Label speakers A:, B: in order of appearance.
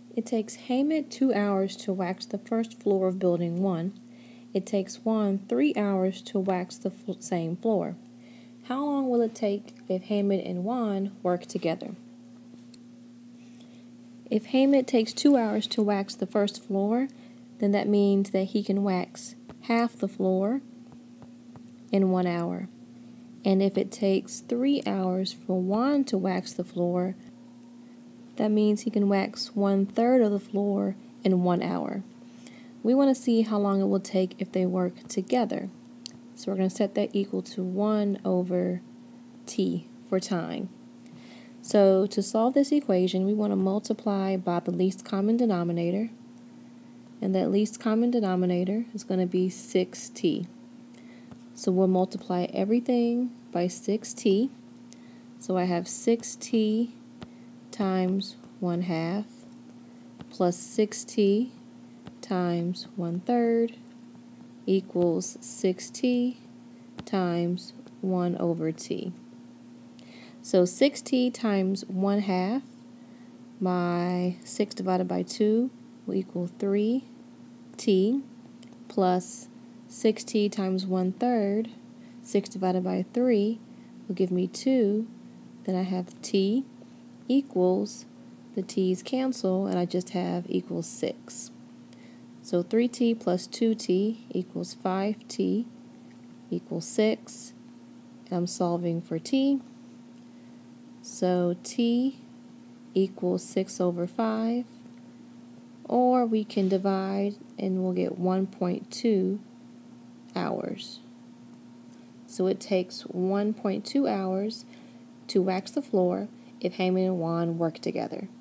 A: It takes Hamid 2 hours to wax the first floor of building 1. It takes Juan 3 hours to wax the same floor. How long will it take if Hamid and Juan work together? If Hamid takes 2 hours to wax the first floor, then that means that he can wax half the floor in 1 hour. And if it takes 3 hours for Juan to wax the floor, that means he can wax 1/3 of the floor in 1 hour. We want to see how long it will take if they work together. So we're going to set that equal to 1 over t for time. So to solve this equation, we want to multiply by the least common denominator. And that least common denominator is going to be 6t. So we'll multiply everything by 6t. So I have 6t times 1/2 plus 6t times 1/3 equals 6t times 1 over t. So 6t times 1/2, my 6 divided by 2 will equal 3t, plus 6t times 1/3, 6 divided by 3 will give me 2, then I have t equals, the t's cancel, and I just have equals 6. So 3t plus 2t equals 5t equals 6, and I'm solving for t. So t equals 6 over 5, or we can divide and we'll get 1.2 hours. So it takes 1.2 hours to wax the floor if Hamid and Juan work together.